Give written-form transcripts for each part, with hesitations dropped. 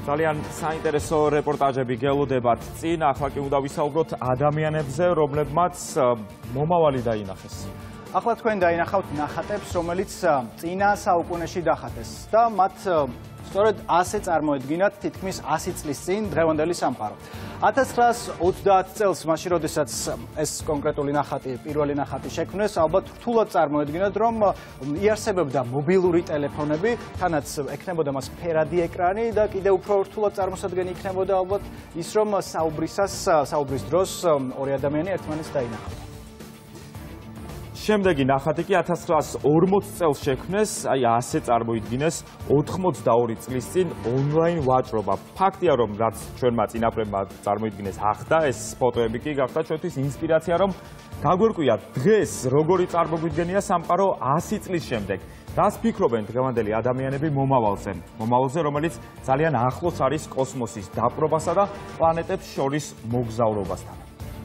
ძალიან საინტერესო რეპორტაჟები გელოდებათ წინ, ახლა კი უნდა ვისაუბროთ ადამიანებზე, რომლებმაც მომავალი დაინახეს. ახლა თქვენ დაინახავთ ნახატებს, რომელიც წინა საუკუნეში დახატეს და მათ სწორედ ასე წარმოედგინათ თითქმის 100 წლის წინ დღევანდელი სამყარო. 1930 წელს, მაშინ როდესაც ეს კონკრეტული ნახატი, პირველი ნახატი შექმნეს, ალბათ რთულად წარმოედგინათ, რომ იარსებებდა მობილური ტელეფონები, თანაც ექნებოდა მას ფერადი ეკრანი და კიდევ უფრო რთულად წარმოსადგენი იქნებოდა ალბათ ის, რომ საუბრის დროს ორი ადამიანი ერთმანეთს დაინახავდა. შემდეგი ნახატი კი 1940 წელს შექმნეს, აი ასე წარმოიდგინეს 82 წლის წინ ონლაინ ვაჭრობა. ფაქტია, რომ რაც ჩვენმა წინაპრებმა წარმოიდგინეს ახდა, ეს ფოტოები კი გახდა ჩვენთვის ინსპირაცია, რომ გაგვერკვიათ დღეს როგორი წარმოგვიდგენია სამყარო 100 წლის შემდეგ. რას ფიქრობენ დღევანდელი ადამიანები მომავალზე, რომელიც ძალიან ახლოს არის კოსმოსის დაპყრობასა და პლანეტებს შორის მოგზაურობასთან.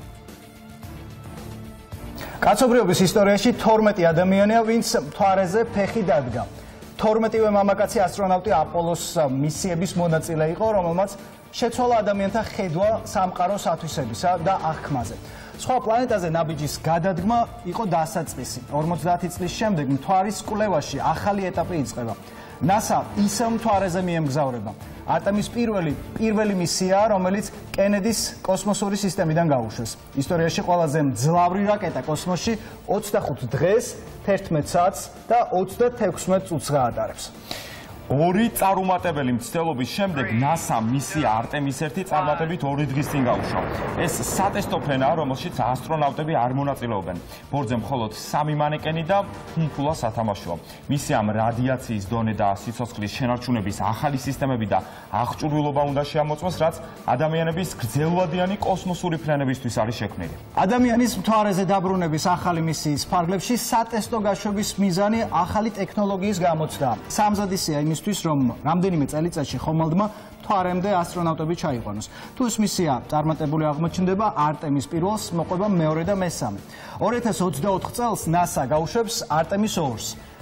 კაცობრიობის ისტორიაში 12 ადამიანია, ვინც მთვარეზე ფეხი დადგა. 12-ვე მამაკაცი ასტრონავტი აპოლოს მისიების მონაწილე იყო, რომელმაც შეცვალა ადამიანთა ხედვა სამყაროს ათვისებისა და აღქმაზე. სხვა პლანეტაზე ნაბიჯის გადადგმა იყო დასაწყისი. 50 წლის შემდეგ მთვარის კვლევაში ახალი ეტაპი იწყება. NASA ისევ მთვარეზე მიემგზავრება. არტემის პირველი მისია, რომელიც კენედის კოსმოსური სისტემიდან გაუშვეს. ისტორიაში ყველაზე მძლავრი რაკეტა კოსმოსში 25 დღეს, 11 საათს და 36 წუთს გაატარებს. ორი წარუმატებელი მცდელობის შემდეგ NASA მისია არტემის 1 წარმატებით 2 დღის წინ გაუშვა. ეს სატესტო ფრენაა, რომელშიც ასტრონავტები არ მონაწილეობენ. ბორტზე მხოლოდ 3 მანეკენი და ფუნქულა სათამაშოა. მისიამ რადიაციის დონე და სიცოცხლის შენარჩუნების ახალი სისტემები და აღჭურვილობა უნდა შეამოწმოს, რაც ადამიანების გრძელვადიანი კოსმოსური ფრენებისთვის არის შექმნილი. ადამიანის მთვარეზე დაბრუნების ახალი მისიის ფარგლებში სატესტო გაშვების მიზანი ახალი ტექნოლოგიის გამოცდა. სამზადისია იმისთვის, რომ რამდენიმე წელიწადში ხომალდმა მთვარემდე ასტრონავტები ჩაიყვანოს. თუ ეს მისია წარმატებული აღმოჩნდება, არტემის პირველს მოყვება მეორე და მესამე. 2024 წელს NASA გაუშვებს არტემის 2-ს.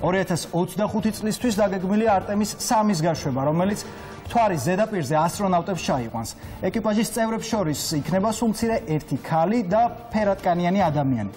2025 წლისთვის დაგეგმილია არტემის 3-ის გაშვება, რომელიც მთვარის ზედაპირზე ასტრონავტებს ჩაიყვანს. ეკიპაჟის წევრებს შორის იქნება სულ მცირე 1 ქალი და ფერადკანიანი ადამიანი.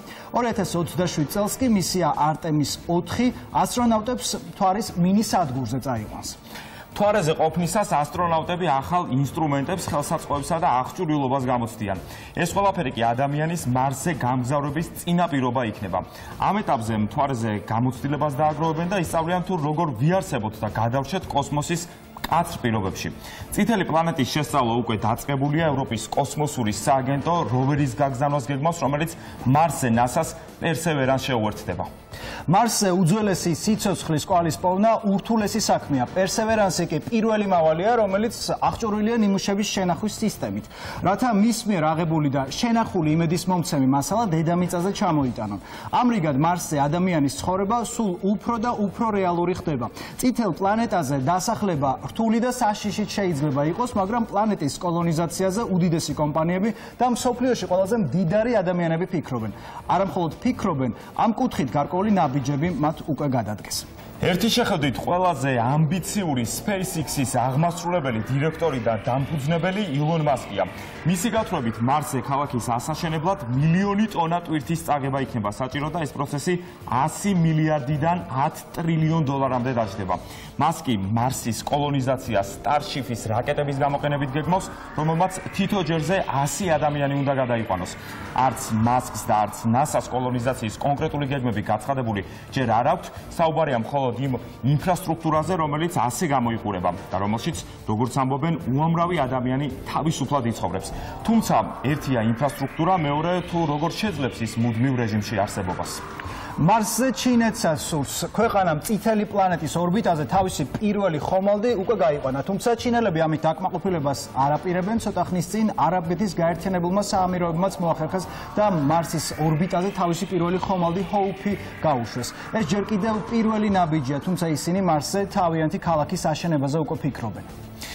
2027 წელს კი მისია არტემის 4 ასტრონავტებს მთვარის მინი სადგურზე წაიყვანს. მთვარეზე ყოფნისას ასტრონავტები ახალ ინსტრუმენტებს, ხელსაწყოებსა და აღჭურვილობას გამოცდიან. ეს ყველაფერი კი ადამიანის მარსზე გამგზავრების წინაპირობა იქნება. ამ ეტაპზე მთვარეზე გამოცდილებას დააგროვებენ და ისწავლიან თუ როგორ ვიარსებოთ და გადავრჩეთ კოსმოსის მკაცრ პირობებში. წითელი პლანეტის შესწავლა უკვე დაწყებულია. ევროპის კოსმოსური სააგენტო როვერის გაგზავნას გეგმავს, რომელიც მარსზე NASA-ს პერსევერანს შეუერთდება. მარსზე უძველესი სიცოცხლის კვალის პოვნა ურთულესი საქმეა. პერსევერანსი კი პირველი მავალია, რომელიც აღჭურვილია ნიმუშების შენახვის სისტემით. რათა მის მიერ აღებული და შენახული იმედისმომცემი მასალა დედამიწაზე ჩამოიტანონ. ამრიგად მარსზე ადამიანის ცხოვრება სულ უფრო და უფრო რეალური ხდება. წითელ პლანეტაზე დასახლება რთული და საშიშით შეიძლება იყოს, მაგრამ პლანეტის კოლონიზაციაზე უდიდესი კომპანიები და მსოფლიოში ყველაზე მდიდარი ადამიანები ფიქრობენ. არა მხოლოდ ფიქრობენ, ამ კუთხით გარკვეული ნაბიჯები მათ უკვე გადადგეს. ერთი შეხედვით ყველაზე ამბიციური SpaceX-ის აღმასრულებელი დირექტორი და დამფუძნებელი ილონ მასკია. მისი გათვლებით მარსზე ქალაქის ასაშენებლად 1,000,000 ტონა ტვირთის წაგება იქნება საჭირო და ეს პროცესი 100 მილიარდიდან 10 ტრილიონ დოლარამდე დაჯდება. მასკი მარსის კოლონიზაციას Starship-ის რაკეტების გამოყენებით გეგმავს, რომელმაც თითო ჯერზე 100 ადამიანი უნდა გადაიყვანოს. არც მასკს და არც NASA-ს კოლონიზაციის კონკრეტული გეგმები გაცხადებული ჯერ არ აქვთ, საუბარია მხოლოდ იმ ინფრასტრუქტურაზე, რომელიც ასე გამოიყურება და რომელშიც, როგორც ამბობენ, უამრავი ადამიანი თავისუფლად იცხოვრებს. თუმცა ერთია ინფრასტრუქტურა, მეორე თუ როგორ შეძლებს ის მუდმივ რეჟიმში არსებობას. მარსზე ჩინეთსაც სურს. ქვეყანამ წითელი პლანეტის ორბიტაზე თავისი პირველი ხომალდი უკვე გაიყვანა, თუმცა ჩინელები ამით დაკმაყოფილებას არ აპირებენ. ცოტა ხნის წინ არაბეთის გაერთიანებულმა საამიროებმაც მოახერხეს და მარსის ორბიტაზე თავისი პირველი ხომალდი ჰოუფი გაუშვეს. ეს ჯერ კიდევ პირველი ნაბიჯია, თუმცა ისინი მარსზე თავიანთი ქალაქის აშენებაზე უკვე ფიქრობენ.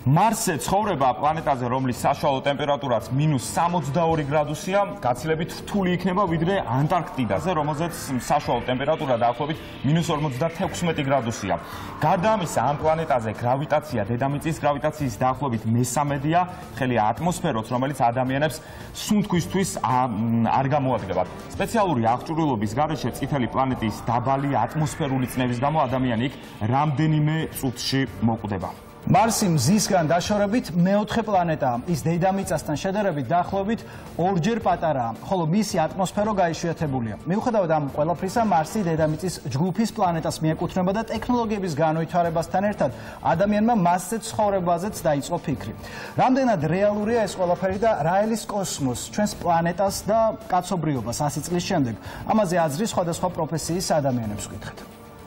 მარსზე ცხოვრება პლანეტაზე, რომლის საშუალო ტემპერატურაც -62 გრადუსია, გაცილებით რთული იქნება ვიდრე ანტარქტიდაზე, რომელზეც საშუალო ტემპერატურა დაახლოებით -56 გრადუსია. გარდა ამისა, ამ პლანეტაზე გრავიტაცია დედამიწის გრავიტაციის დაახლოებით მესამედია, ხელი ატმოსფეროც, რომელიც ადამიანებს სუნთქვისთვის არ გამოადგენდა. სპეციალური აღჭურვილობის გარეშე წითელი პლანეტის დაბალი ატმოსფერული წნევის გამო ადამიანი იქ რამდენიმე წუთში მოკვდება. მარსი მზისგან დაშორებით მეოთხე პლანეტაა. ის დედამიწასთან შედარებით დაახლოებით 2-ჯერ პატარაა, ხოლო მისი ატმოსფერო გაიშვიათებულია. მიუხედავად ამ ყველაფრისა, მარსი დედამიწის ჯგუფის პლანეტას მიეკუთვნება და ტექნოლოგიების განვითარებასთან ერთად ადამიანმა მასზე ცხოვრებაზეც დაიწყო ფიქრი. რამდენად რეალურია ეს ყველაფერი და რა ელის კოსმოსს, ჩვენს პლანეტას და კაცობრიობას 100 წლის შემდეგ? ამაზე აზრის სხვადასხვა პროფესიის ადამიანებს ვკითხეთ.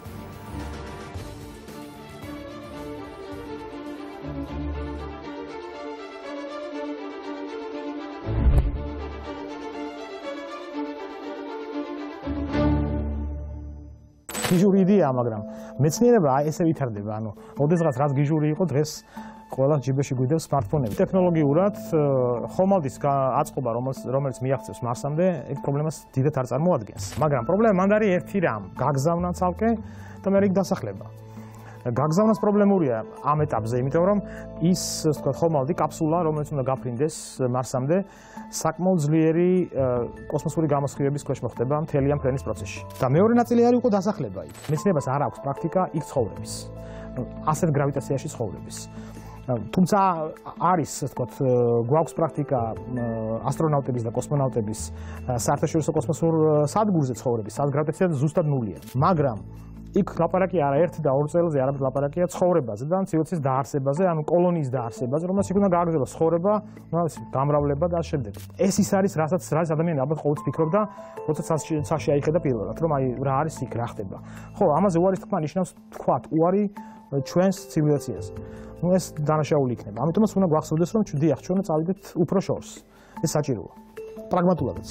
გიჟური იდეა, მაგრამ მეცნიერება ესე ვითარდება, ანუ ოდესღაც რაც გიჟური იყო, დღეს ყველა ჯიბეში გვიდევს სმარტფონები. ტექნოლოგიურად ხომალდის აწყობა, რომელიც მიაღწევს მარსამდე, ეგ პრობლემას დიდად არ წარმოადგენს. მაგრამ პრობლემა მანდ არის ერთი რამ, გაგზავნა ცალკე და მე იქ დასახლება. გაგზავნას პრობლემურია ამ ეტაპზე, იმიტომ რომ ის, ასე ვთქვათ, ხომალდი კაფსულა, რომელიც უნდა გაფრინდეს მარსამდე, საკმაოდ ძლიერი კოსმოსური გამოსხივების ქვეშ მოხდება მთელი ამ ფრენის პროცესში. და მეორე ნაწილი არის უკვე დასახლება იქ. მეცნიერებას არ აქვს პრაქტიკა იქ ცხოვრების. ასეთ გრავიტაციაში ცხოვრების. თუმცა არის, ასე ვთქვათ, გვაქვს პრაქტიკა ასტრონავტების და კოსმონავტების საერთაშორისო კოსმოსურ სადგურზე ცხოვრების, სადაც გრავიტაცია ზუსტად ნულია. მაგრამ იქ ლაპარაკი არა ერთ და ორ წელზე, არამედ ლაპარაკია ცხოვრებაზე და ცივილიზაციის დაარსებაზე, ანუ კოლონიის დაარსებაზე, რომელსაც იქ უნდა გააგრძელოს ცხოვრება, გამრავლება და ასე შემდეგ. ეს ის არის, რასაც ადამიანი ალბათ ყოველთვის ფიქრობდა, როცა ცაში აიხედა პირველად, რომ აი რა არის იქ, რა ხდება. ხო, ამაზე უარის თქმა ნიშნავს თქვათ, უარი ჩვენს ცივილიზაციაზე. ეს დანაშაული იქნება. ამიტომაც უნდა გვახსოვდეს, რომ დიახ, ჩვენ უნდა წავიდეთ უფრო შორს. ეს საჭიროა. პრაგმატულადაც.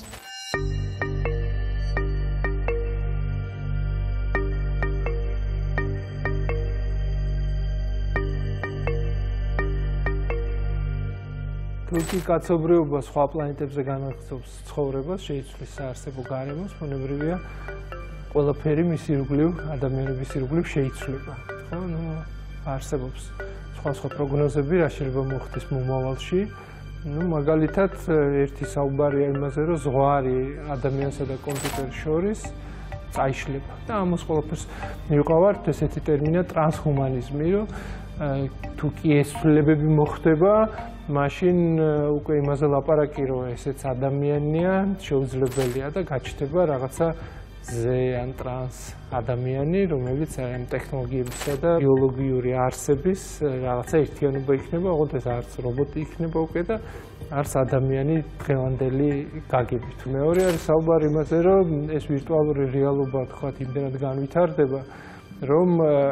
თუკი კაცობრიობა სხვა პლანეტებზე განაგრძობს ცხოვრებას, შეიცვლის საარსებო გარემოს, ბუნებრივია, ყველაფერი მის ირგვლივ, ადამიანების ირგვლივ შეიცვლება. ხო, არსებობს სხვა პროგნოზები, რა შეიძლება მოხდეს მომავალში. მაგალითად, ერთი საუბარია იმაზე, რომ ზღვარი ადამიანსა და კომპიუტერს შორის წაიშლება. და ამას ყველაფერს მივყავართ ესეთი ტერმინა ტრანსჰუმანიზმი, რომ თუკი ეს ცვლილებები მოხდება, მაშინ უკვე იმაზე ლაპარაკი, რომ ესეც ადამიანია, შეუძლებელია და გაჩნდება რაღაცა ზე ან ტრანს ადამიანი, რომელიც ამ ტექნოლოგიებისა და ბიოლოგიური არსების რაღაცა ერთიანობა იქნება, ოღონდ ეს არც რობოტი იქნება უკვე და არც ადამიანი დღევანდელი გაგებით. მეორე არის საუბარი იმაზე, რომ ეს ვირტუალური რეალობა თქვათ იმდენად განვითარდება, რომ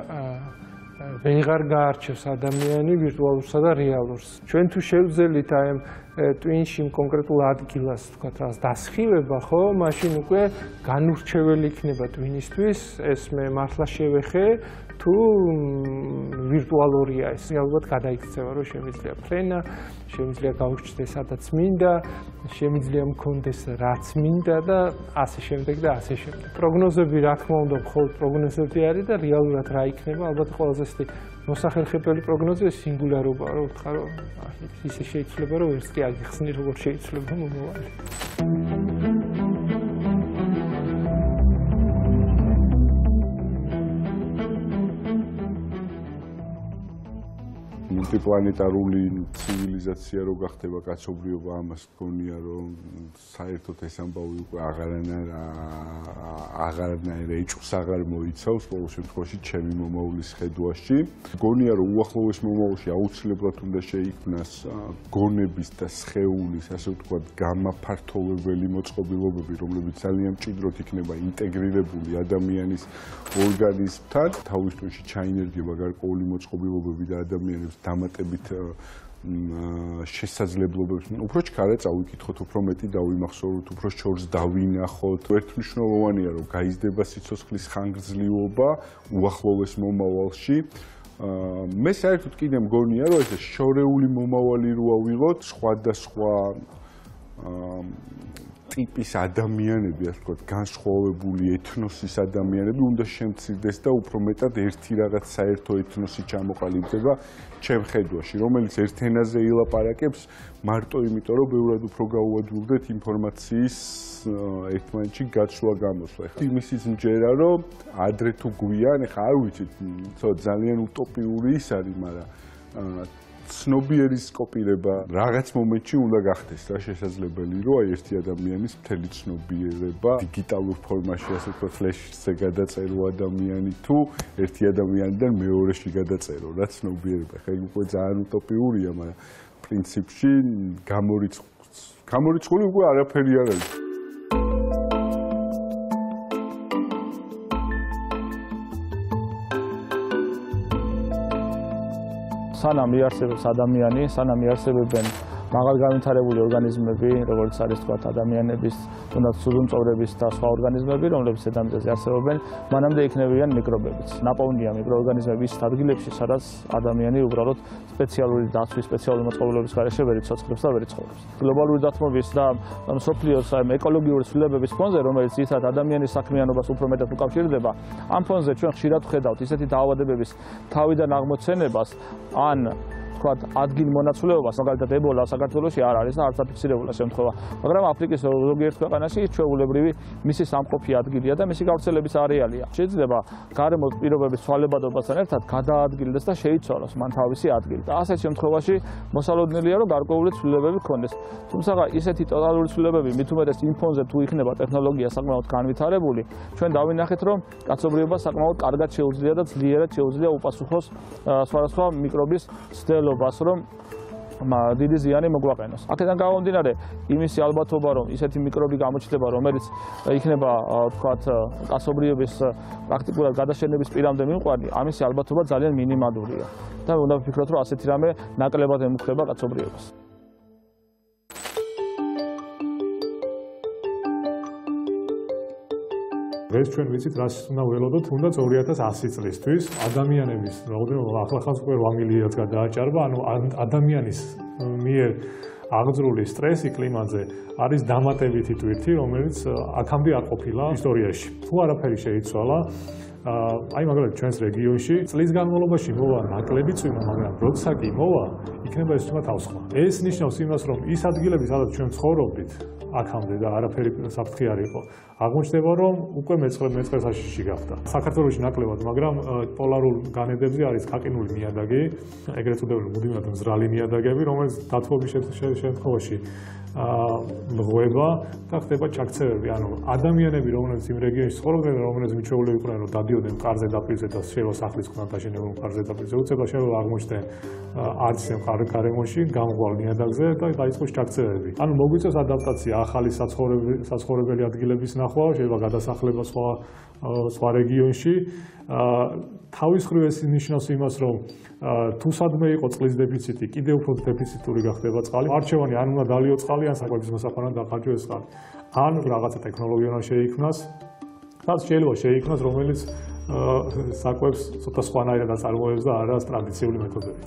ვეღარ გაარჩევს ადამიანი ვირტუალურსა და რეალურს. ჩვენ თუ შევძელით აი ამ ტვინში კონკრეტულ ადგილას თქვათ რას დასხივება, ხო, მაშინ უკვე განურჩეველი იქნება ტვინისთვის, ეს მე მართლა შევეხე თუ ვირტუალურია ეს. ალბათ გადაიქცევა, რომ შემიძლია ფრენა, შემიძლია გაუჩნდეს სადაც მინდა, შემიძლია მქონდეს რაც მინდა და ასე შემდეგ და ასე შემდეგ. პროგნოზები, რა თქმა უნდა, მხოლოდ პროგნოზები არის და რეალურად რა იქნება, ალბათ ყველაზე ისეთი მოსახერხებელი პროგნოზია სინგულარობა, რომ ვთქვა, რომ ისე შეიძლება, რომ ვერც კი აგიხსნი, როგორ შეიძლება მომავალი. მულტიპლანეტარული ცივილიზაცია რო გახდება კაცობრიობა, ამას გქონია, რომ საერთოდ ეს ამბავი უკვე აღარანაირ ეჭვს აღარ მოიცავს, ყოველ შემთხვევაში ჩემი მომავლის ხედვაში. გქონია, რომ უახლოეს მომავალში აუცილებლად უნდა შეიქმნას გონების და სხეულის, ასე ვთქვათ, გამაფართოვებელი მოწყობილობები, რომლებიც ძალიან მჭიდროდ იქნება ინტეგრირებული ადამიანის ორგანიზმთან, თავის ტვინში ჩაინერგება გარკვეული მოწყობილობები და ადამიანებს დამატებით შესაძლებლობებს, უფრო ჩქარა წავიკითხოთ, უფრო მეტი დავიმახსოვროთ, უფრო შორს დავინახოთ. ერთმნიშვნელოვანია, რომ გაიზრდება სიცოცხლის ხანგრძლივობა უახლოეს მომავალში. მე საერთოდ კიდე მგონია, რომ ეს შორეული მომავალი რო ავიღოთ, სხვადასხვა ტიპის ადამიანები, ასე ვთქვათ, განსხვავებული ეთნოსის ადამიანები უნდა შემცირდეს და უფრო მეტად ერთი რაღაც საერთო ეთნოსი ჩამოყალიბდება ჩემ ხედვაში, რომელიც ერთ ენაზე ილაპარაკებს მარტო იმიტომ, რომ ბევრად უფრო გაუადვილდეთ ინფორმაციის ერთმანეთში გაცვლა გამოსვლა. ეხლა იმისიც მჯერა, რომ ადრე თუ გვიან, ეხლა არ ვიცით, ძალიან утоპიური ის არის, მაგრამ ცნობიერის კოპირება რაღაც მომენტში უნდა გახდეს და შესაძლებელი რომ აი ერთი ადამიანის მთელი ცნობიერება დიგიტალურ ფორმაში ასე ვთქვათ ფლეშზე გადაწერო ადამიანი თუ ერთი ადამიანიდან მეორეში გადაწერო რა ცნობიერება ხა იქ უკვე ძალიან утоპიურია მაგრამ პრინციპში გამორიცხული უკვე არაფერი არ არის სანამ იარსებობს ადამიანი, სანამ იარსებებენ მაღალგანვითარებული ორგანიზმები, როგორც არის თქვათ ადამიანების, თუნდაც სულუმწოვრების და სხვა ორგანიზმები, რომლებიც დედამიწაზე არსებობენ, მანამდე იქნებიან მიკრობებიც. ნაპოვნია მიკროორგანიზმები ის ადგილებში, სადაც ადამიანი უბრალოდ სპეციალური დაცვის, სპეციალური მოწყობილობის გარეშე ვერ იცოცხლებს და ვერ იცხოვრობს. გლობალური დათმობის და მსოფლიოს ეკოლოგიური ცვლილებების ფონზე, რომელიც ისეთ ადამიანის საქმიანობას უფრო მეტად უკავშირდება, ამ ფონზე ჩვენ ხშირად ვხედავთ ისეთი დაავადებების თავიდან აღმოცენებას, ან თქვათ ადგილ მონაცვლეობას, მაგალითად ებოლა საქართველოში არ არის და არც დაფიქსირებულა შემთხვევა, მაგრამ აფრიკის ზოგიერთ ქვეყანაში ჩვეულებრივი მისი სამყოფი ადგილია და მისი გავრცელების არეალია. შეიძლება გარემოს პირობების ცვალებადობასთან ერთად გადაადგილდეს და შეიცვალოს მან თავისი ადგილი. და ასეთ შემთხვევაში მოსალოდნელია, რომ გარკვეული ცვლილებები გქონდეს. თუმცა ისეთი ტოტალური ცვლილებები, მით უმეტეს იმ ფონზე თუ იქნება ტექნოლოგია საკმაოდ განვითარებული, ჩვენ დავინახეთ, რომ კაცობრიობას საკმაოდ კარგად შეუძლია და ძლიერად შეუძლია უპასუხოს სხვადასხვა მიკრობის ცდელობას, რომ დიდი ზიანი მოგვაყენოს. აქედან გამომდინარე, იმისი ალბათობა, რომ ისეთი მიკრობი გამოჩნდება, რომელიც იქნება, თქვათ, კაცობრიობის პრაქტიკულად გადაშენების პირამდე მივყვანი, ამისი ალბათობა ძალიან მინიმალურია. და უნდა ვფიქროთ, რომ ასეთი რამე ნაკლებად ემუქრება კაცობრიობას. დღეს ჩვენ ვიცით, რას უნდა ველოდოთ, თუნდაც 2100 წლისთვის ადამიანების, რაოდენობა ახლახანს უკვე 8 მილიარდს გადააჭარბა, ანუ ადამიანის მიერ აღძრული სტრესი კლიმატზე არის დამატებითი ტვირთი, რომელიც აქამდე არ ყოფილა ისტორიაში. თუ არაფერი შეიცვალა, აი მაგალითად ჩვენს რეგიონში წლის განმავლობაში მოვა ნაკლები წვიმა, მაგრამ როცა კი მოვა, იქნება ეს თქმა თავსხმა. ეს ნიშნავს იმას, რომ ის ადგილები, სადაც ჩვენ ცხოვრობდით, აქამდე და არაფერი საფრთხე არ იყო. აღმოჩნდება, რომ უკვე მეწყერსაშიში გახდა. საქართველოში ნაკლებად, მაგრამ პოლარულ განედებზე არის კაკინული ნიადაგი, ეგრეთ წოდებული მუდმივად მზრალი ნიადაგები, რომელიც დათბობის შემთხვევაში მღვება და ხდება ჩაქცევები. ანუ ადამიანები, რომლებიც იმ რეგიონში ცხოვრობდნენ, რომლებიც მიჩვეულები იყვნენ, რომ დადიოდნენ მყარზე დაპირზე და შეიძლება სახლის ქონათ დაშენებული მყარზე დაპირზე, უცებ შეიძლება აღმოჩნდნენ არც გარემოში, გამღვალ ნიადაგზე და დაიწყოს ჩაქცევები. ანუ მოგვიწევს ადაპტაცია ახალი საცხოვრებელი ადგილების ნახვა, შეიძლება გადასახლება სხვა რეგიონში. თავის მხრივ ეს ნიშნავს იმას, რომ თუ სადმე იყო წყლის დეფიციტი, კიდევ უფრო დეფიციტური გახდება წყალი. არჩევანი ან უნდა დალიო წყალი, ან საკვების მოსაყვანად დახარჯოს წყალი. ან რაღაცა ტექნოლოგია უნდა შეიქმნას, რაც შეიძლება შეიქმნას, რომელიც საკვებს ცოტა სხვანაირად აწარმოებს და არა ტრადიციული მეთოდებით.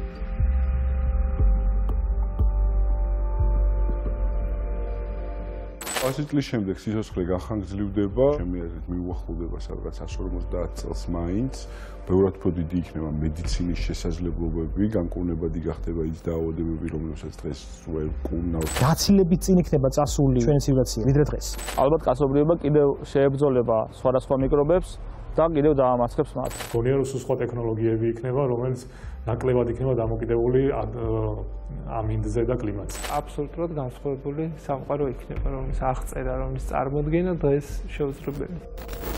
100 წლის შემდეგ სიცოცხლე გახანგრძლივდება, ჩემი აზრით მიუახლოვდება სადღაც 150 წელს მაინც. ბევრად უფრო დიდი იქნება მედიცინის შესაძლებლობები, განკურნებადი გახდება ის დაავადებები, რომლებსაც დღეს ვერ ვკურნავთ. გაცილებით წინ იქნება წასული ჩვენი ცივილიზაცია, ვიდრე დღეს. ალბათ კაცობრიობა კიდევ შეებრძოლება სხვადასხვა მიკრობებს და კიდევ დაამარცხებს მათ. გონია რომ სხვა ტექნოლოგიები იქნება, რომელიც ნაკლებად იქნება დამოკიდებული ამინდზე და კლიმატზე. აბსოლუტურად განსხვავებული სამყარო იქნება, რომლის აღწერა, რომლის წარმოდგენა დღეს შეუძლებელია.